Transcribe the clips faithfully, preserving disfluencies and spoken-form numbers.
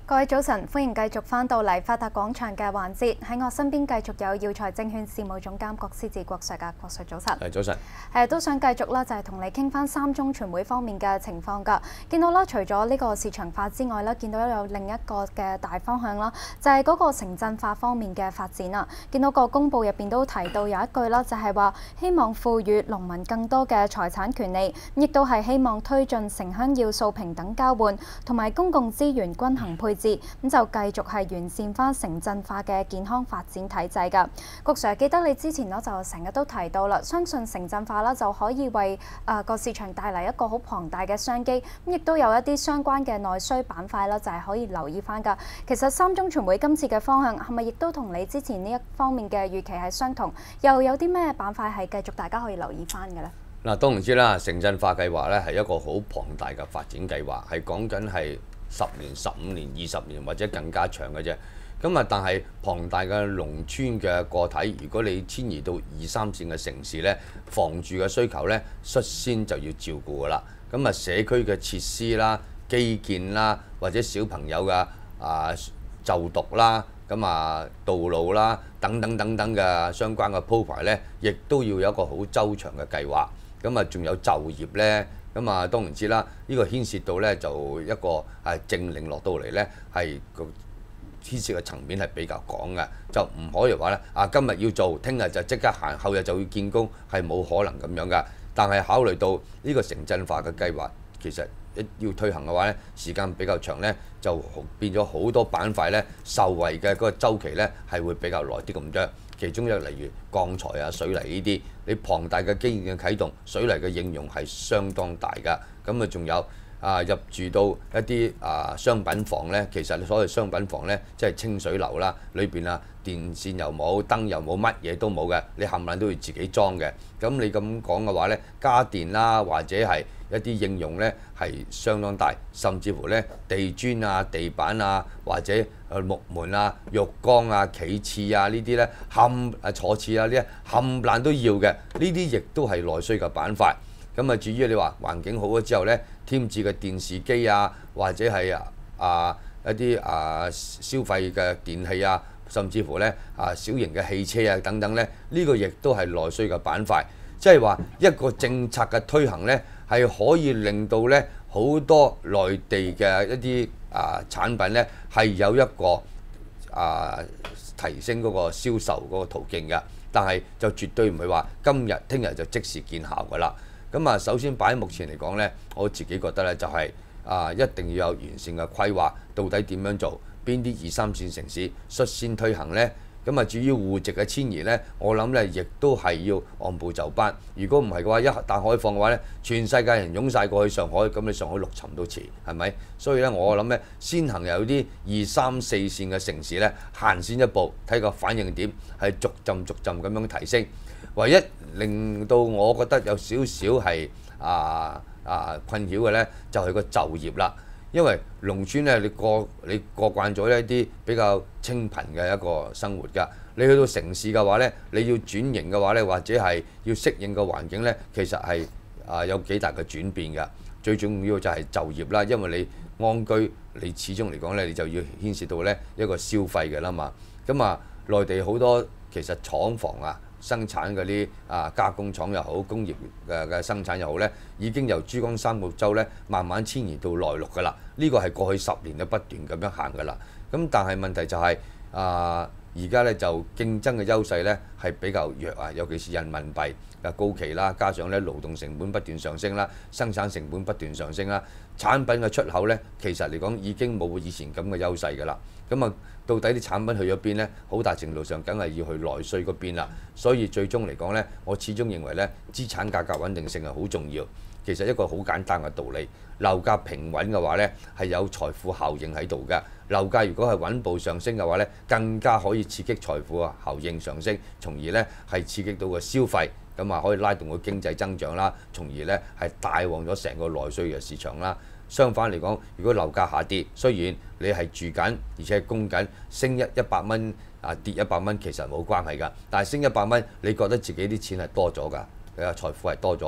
各位早晨，歡迎繼續翻到嚟發達廣場嘅環節。喺我身邊繼續有耀才證券事務總監郭思治郭 Sir 嘅，郭 Sir 早晨。 係早晨。 誒都想繼續啦，就係同你傾翻三中全會方面嘅情況㗎。見到啦，除咗呢個市場化之外啦，見到有另一個嘅大方向啦，就係嗰個城鎮化方面嘅發展啦。見到個公佈入邊都提到有一句啦，就係話希望賦予農民更多嘅財產權利，亦都係希望推進城鄉要素平等交換同埋公共資源均衡配置，咁就繼續係完善翻城鎮化嘅健康發展體制㗎。郭 Sir 記得你之前咧就成日都提到啦，相信城鎮化啦就可以為誒個、呃、市場帶嚟一個好龐大嘅商機，咁亦都有一啲相關嘅內需板塊啦，就係、是、可以留意翻㗎。其實三中全會今次嘅方向係咪亦都同你之前呢一方面嘅預期係相同？又有啲咩板塊係繼續大家可以留意翻嘅咧？ 嗱，當然知啦，城鎮化計劃咧係一個好龐大嘅發展計劃，係講緊係十年、十五年、二十年或者更加長嘅啫。咁啊，但係龐大嘅農村嘅個體，如果你遷移到二三線嘅城市咧，房住嘅需求咧，率先就要照顧噶啦。咁啊，社區嘅設施啦、基建啦，或者小朋友嘅啊就讀啦，咁啊道路啦等等等等嘅相關嘅鋪排咧，亦都要有一個好周詳嘅計劃。咁啊，仲有就業咧。咁啊，當然知啦，呢、這個牽涉到咧就一個係政令落到嚟咧，係個牽涉嘅層面係比較廣嘅，就唔可以話咧啊，今日要做，聽日就即刻行，後日就要見工，係冇可能咁樣噶。但係考慮到呢個城鎮化嘅計劃，其實一要推行嘅話咧，時間比較長咧，就變咗好多板塊咧，受惠嘅嗰個週期咧係會比較耐啲咁多。其中有例如鋼材啊、水泥呢啲，你龐大嘅基建嘅啟動，水泥嘅應用係相當大㗎。咁啊，仲有啊入住到一啲啊商品房咧，其實所謂商品房咧，即係清水樓啦，裏邊啊電線又冇，燈又冇，乜嘢都冇嘅，你冚唪唥都要自己裝嘅。咁你咁講嘅話咧，家電啦或者係一啲應用咧係相當大，甚至乎咧地磚啊、地板啊或者誒木門啊、浴缸啊、企廁啊呢啲咧冚誒坐廁啊呢啲冚唪唥都要嘅，呢啲亦都係內需嘅板塊。咁啊，至於你話環境好咗之後咧，添置嘅電視機啊，或者係啊啊一啲啊消費嘅電器啊，甚至乎咧啊小型嘅汽車啊等等咧，呢個亦都係內需嘅板塊。即係話一個政策嘅推行咧，係可以令到咧好多內地嘅一啲啊產品咧係有一個啊提升嗰個銷售嗰個途徑嘅，但係就絕對唔係話今日聽日就即時見效㗎啦。咁啊，首先擺喺目前嚟講咧，我自己覺得咧就係啊一定要有完善嘅規劃，到底點樣做？邊啲二三線城市率先推行咧？咁啊，至於戶籍嘅遷移咧，我諗咧亦都係要按部就班。如果唔係嘅話，一旦開放嘅話咧，全世界人湧晒過去上海，咁你上海陸沉都遲，係咪？所以咧，我諗咧，先行有啲二三四線嘅城市咧，行先一步，睇個反應點，係逐漸逐漸咁樣提升。唯一令到我覺得有少少係啊啊困擾嘅咧，就係個就業啦。因為農村咧，你過你過慣咗一啲比較清貧嘅一個生活㗎。你去到城市嘅話咧，你要轉型嘅話咧，或者係要適應個環境咧，其實係啊有幾大嘅轉變㗎。最重要就係就業啦，因為你安居，你始終嚟講咧，你就要牽涉到咧一個消費㗎啦嘛。咁啊，內地好多其實廠房啊，生產嗰啲啊加工廠又好，工業嘅嘅生產又好咧，已經由珠江三角洲咧慢慢遷移到內陸㗎啦。呢個係過去十年都不斷咁樣行㗎啦。咁但係問題就係啊，而家咧就競爭嘅優勢咧係比較弱啊，尤其是人民幣嘅高企啦，加上咧勞動成本不斷上升啦，生產成本不斷上升啦，產品嘅出口咧其實嚟講已經冇以前咁嘅優勢㗎啦。咁啊，到底啲產品去咗邊呢？好大程度上梗係要去內需嗰邊啦。所以最終嚟講呢，我始終認為呢，資產價格穩定性係好重要。其實一個好簡單嘅道理，樓價平穩嘅話呢，係有財富效應喺度嘅。樓價如果係穩步上升嘅話呢，更加可以刺激財富嘅效應上升，從而呢係刺激到個消費，咁啊可以拉動個經濟增長啦，從而呢係帶旺咗成個內需嘅市場啦。相反嚟講，如果樓價下跌，雖然你係住緊，而且係供緊，升一一百蚊啊，跌一百蚊其實冇關係㗎。但係升一百蚊，你覺得自己啲錢係多咗㗎，你嘅財富係多咗。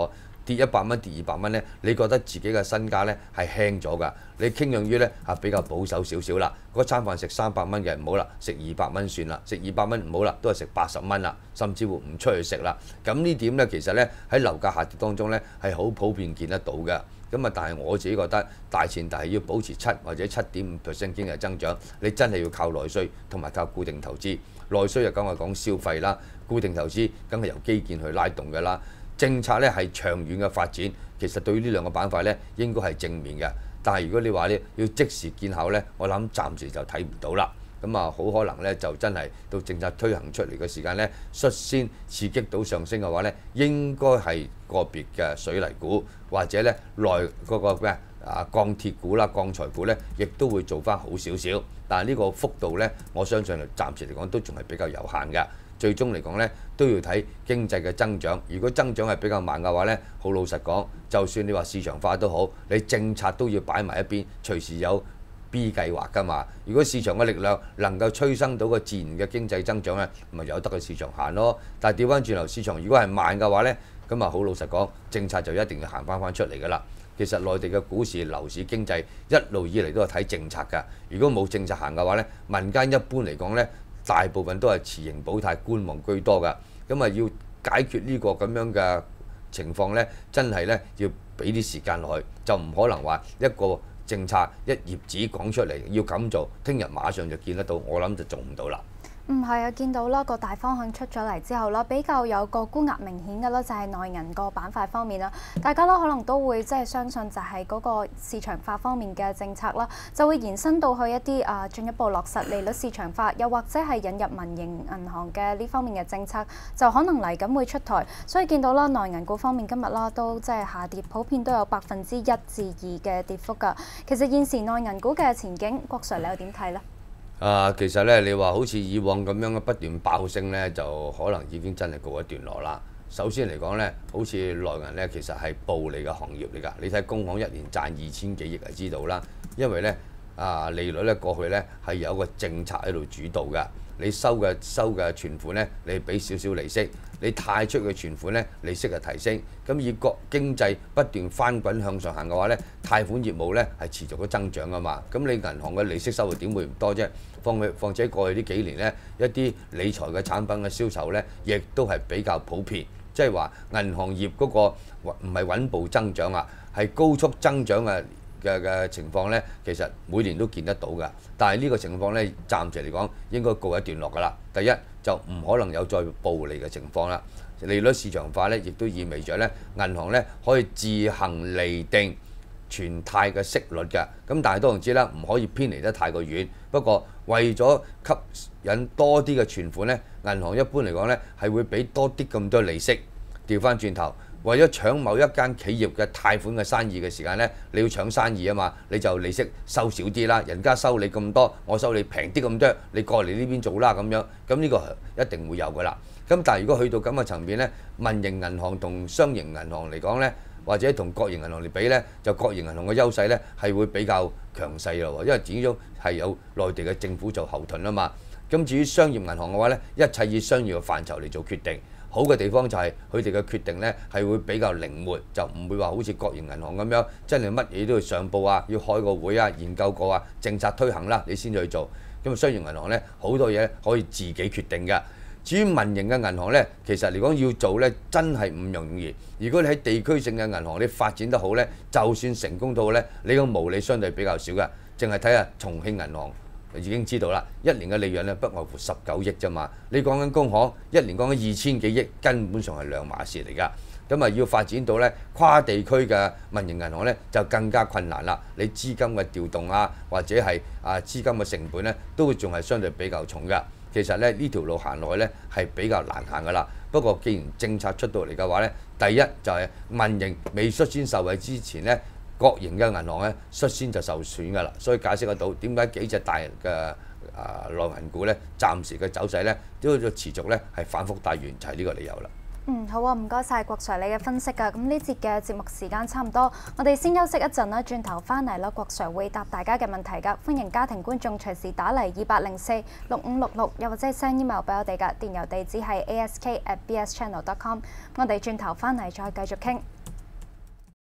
跌一百蚊、跌二百蚊咧，你覺得自己嘅身家咧係輕咗㗎？你傾向於咧係比較保守少少啦。嗰餐飯食三百蚊嘅唔好啦，食二百蚊算啦。食二百蚊唔好啦，都係食八十蚊啦，甚至乎唔出去食啦。咁呢點咧，其實咧喺樓價下跌當中咧係好普遍見得到嘅。咁啊，但係我自己覺得大前提係要保持七或者七點五 percent 經濟增長，你真係要靠內需同埋靠固定投資。內需就梗係講消費啦，固定投資梗係由基建去拉動㗎啦。政策咧係長遠嘅發展，其實對於呢兩個板塊咧應該係正面嘅。但係如果你話咧要即時見效咧，我諗暫時就睇唔到啦。咁啊，好可能咧就真係到政策推行出嚟嘅時間咧，率先刺激到上升嘅話咧，應該係個別嘅水泥股或者咧內嗰個咩啊鋼鐵股啦、鋼材股咧，亦都會做翻好少少。但係呢個幅度咧，我相信暫時嚟講都仲係比較有限嘅。最終嚟講咧，都要睇經濟嘅增長。如果增長係比較慢嘅話咧，好老實講，就算你話市場化都好，你政策都要擺埋一邊，隨時有 B 計劃㗎嘛。如果市場嘅力量能夠催生到個自然嘅經濟增長咧，咪由得個市場行咯。但係調翻轉頭，市場如果係慢嘅話咧，咁啊好老實講，政策就一定要行翻翻出嚟㗎啦。其實內地嘅股市、樓市、經濟一路以嚟都係睇政策㗎。如果冇政策行嘅話咧，民間一般嚟講咧，大部分都係持盈保泰、觀望居多㗎。咁啊，要解決呢個咁樣嘅情況咧，真係咧要俾啲時間落去，就唔可能話一個政策一頁紙講出嚟要咁做，聽日馬上就見得到，我諗就做唔到啦。 嗯，係啊，見到啦個大方向出咗嚟之後啦，比較有個沽壓明顯嘅啦，就係內銀個板塊方面啦。大家啦可能都會即係相信就係嗰個市場化方面嘅政策啦，就會延伸到去一啲啊進一步落實利率市場化，又或者係引入民營銀行嘅呢方面嘅政策，就可能嚟緊會出台。所以見到啦內銀股方面今日啦都即係下跌，普遍都有百分之一至二嘅跌幅㗎。其實現時內銀股嘅前景，郭 Sir 你又點睇呢？ 啊，其實咧，你話好似以往咁樣嘅不斷爆升咧，就可能已經真係告一段落啦。首先嚟講咧，好似內銀咧，其實係暴利嘅行業嚟㗎。你睇工行一年賺二千幾億就知道啦。因為咧啊，利率咧過去咧係有一個政策喺度主導㗎。你收嘅收嘅存款咧，你俾少少利息；你貸出嘅存款咧，利息就提升。咁以國經濟不斷翻滾向上行嘅話咧，貸款業務咧係持續嘅增長㗎嘛。咁你銀行嘅利息收入點會唔多啫？況且況且過去呢幾年咧，一啲理財嘅產品嘅銷售咧，亦都係比較普遍。即係話銀行業嗰個唔係穩步增長啊，係高速增長嘅。嘅嘅情況咧，其實每年都見得到㗎，但係呢個情況咧，暫時嚟講應該告一段落㗎啦。第一就唔可能有再暴利嘅情況啦。利率市場化咧，亦都意味着咧，銀行咧可以自行釐定存貸嘅息率㗎。咁但係當然知啦，唔可以偏離得太過遠。不過為咗吸引多啲嘅存款咧，銀行一般嚟講咧係會俾多啲咁多利息。調翻轉頭。為咗搶某一間企業嘅貸款嘅生意嘅時間咧，你要搶生意啊嘛，你就利息收少啲啦。人家收你咁多，我收你平啲咁多，你過嚟呢邊做啦咁樣。咁呢個一定會有㗎啦。咁但係如果去到咁嘅層面咧，民營銀行同商營銀行嚟講咧，或者同國營銀行嚟比咧，就國營銀行嘅優勢咧係會比較強勢咯。因為始終係有內地嘅政府做後盾啊嘛。咁至於商業銀行嘅話咧，一切以商業嘅範疇嚟做決定。好嘅地方就係佢哋嘅決定咧係會比較靈活，就唔會話好似國營銀行咁樣，真係乜嘢都要上報啊，要開個會啊，研究過啊，政策推行啦，你先去做。咁啊，商業銀行咧好多嘢可以自己決定嘅。至於民營嘅銀行咧，其實嚟講要做咧真係唔容易。如果你喺地區性嘅銀行你發展得好咧，就算成功到好咧，你個毛利相對比較少嘅，淨係睇下重慶銀行。已經知道啦，一年嘅利潤咧不外乎十九億啫嘛。你講緊工行一年講緊二千幾億，根本上係兩碼事嚟㗎。咁啊要發展到咧跨地區嘅民營銀行咧就更加困難啦。你資金嘅調動啊，或者係啊資金嘅成本咧，都會仲係相對比較重㗎。其實咧呢條路行落去咧係比較難行㗎啦。不過既然政策出到嚟嘅話咧，第一就係民營未率先受惠之前咧。國營嘅銀行咧，率先就受損㗎啦，所以解釋得到點解幾隻大嘅啊內銀股咧，暫時嘅走勢咧都要持續咧係反覆大完，就係呢個理由啦。 嗯，好啊，唔該晒郭 Sir 你嘅分析㗎。咁呢節嘅節目時間差唔多，我哋先休息一陣啦，轉頭翻嚟啦，郭 Sir 會答大家嘅問題㗎。歡迎家庭觀眾隨時打嚟二八零四六五六六，又或者 send email 俾我哋㗎，電郵地址係 a s k at b s channel dot com。我哋轉頭翻嚟再繼續傾。